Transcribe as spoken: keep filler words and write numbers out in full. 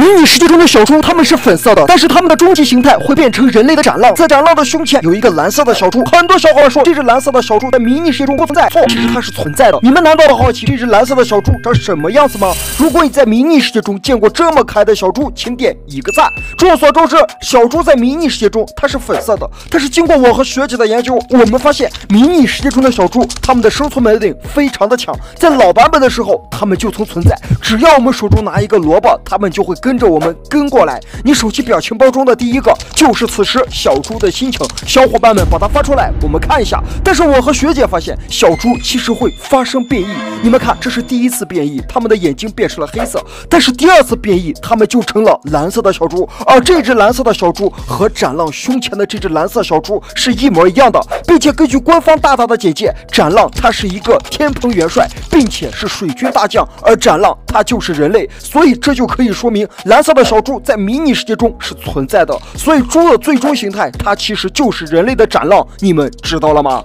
迷你世界中的小猪，它们是粉色的，但是它们的终极形态会变成人类的斩浪。在斩浪的胸前有一个蓝色的小猪。很多小伙伴说这只蓝色的小猪在迷你世界中不存在，错，其实它是存在的。你们难道不好奇这只蓝色的小猪长什么样子吗？如果你在迷你世界中见过这么可爱的小猪，请点一个赞。众所周知，小猪在迷你世界中它是粉色的，但是经过我和学姐的研究，我们发现迷你世界中的小猪，它们的生存本领非常的强。在老版本的时候，它们就曾存在，只要我们手中拿一个萝卜，它们就会跟着我们跟过来。你手机表情包中的第一个就是此时小猪的心情，小伙伴们把它发出来，我们看一下。但是我和学姐发现，小猪其实会发生变异。你们看，这是第一次变异，它们的眼睛变成了黑色，但是第二次变异，它们就成了蓝色的小猪。而这只蓝色的小猪和斩浪胸前的这只蓝色小猪是一模一样的，并且根据官方大大的简介，斩浪他是一个天蓬元帅，并且是水军大将，而斩浪他就是人类，所以这就可以说明蓝色的小猪在迷你世界中是存在的。所以猪的最终形态，它其实就是人类的斩浪，你们知道了吗？